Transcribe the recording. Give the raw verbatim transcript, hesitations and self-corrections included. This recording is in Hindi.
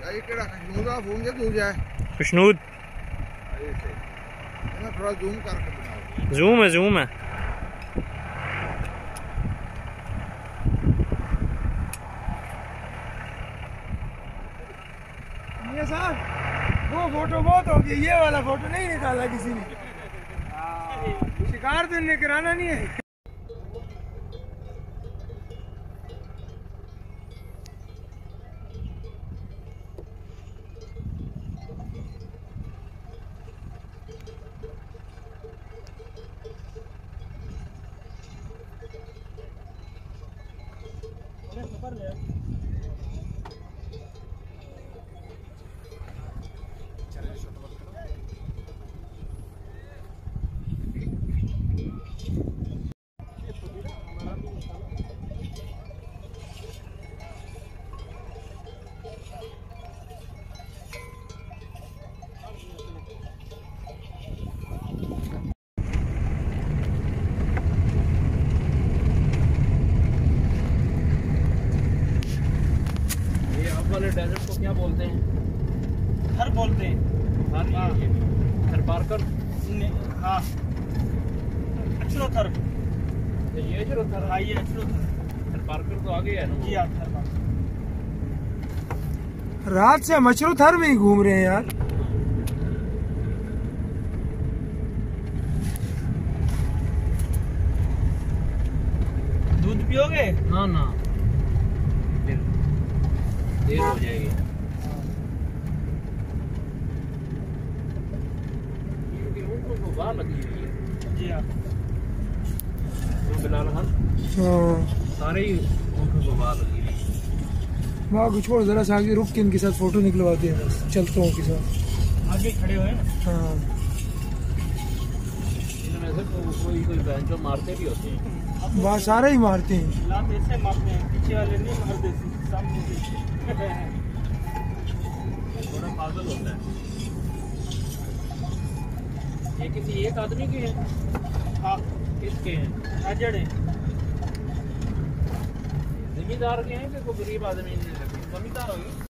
खुशनूद थोड़ा जूम करके बनाओ। जूम है जूम है। ये साहब वो फोटो बहुत हो गई, ये वाला फोटो नहीं निकाला किसी ने। शिकार तो निकराना नहीं है। वाले डेजर्ट को क्या बोलते हैं? थर बोलते हैं। थर, हाँ। थर पार्कर। हाँ अक्षरो थर। ये अक्षरो थर। हाँ ये अक्षरो थर। थर पार्कर तो आगे है ना। जी हाँ थर पार्कर। रात से मछरू थर में ही घूम रहे हैं यार। दूध पियोगे? ना ना देर हो जाएगी क्योंकि उनको तो बाहर लगी हुई है। जी हाँ बिलाल खान सारे ही उनको तो बाहर लगी हुई है। वहाँ को छोड़ जरा सा आगे रुक के इनके साथ फोटो निकलवाते हैं बस चलते हैं के साथ। आगे खड़े हुए ना। हाँ इनमें से कोई कोई बहन जो मारते भी होते हैं। वहाँ सारे ही मारते हैं। ऐसे मारते हैं, पीछे वाले नहीं मारते, सामने से। थोड़ा पागल होता है। ये किसी एक आदमी के हैं? हाँ किसके हैं? अजड़े जमींदार के हैं कि कोई गरीब आदमी? जमींदार होगी।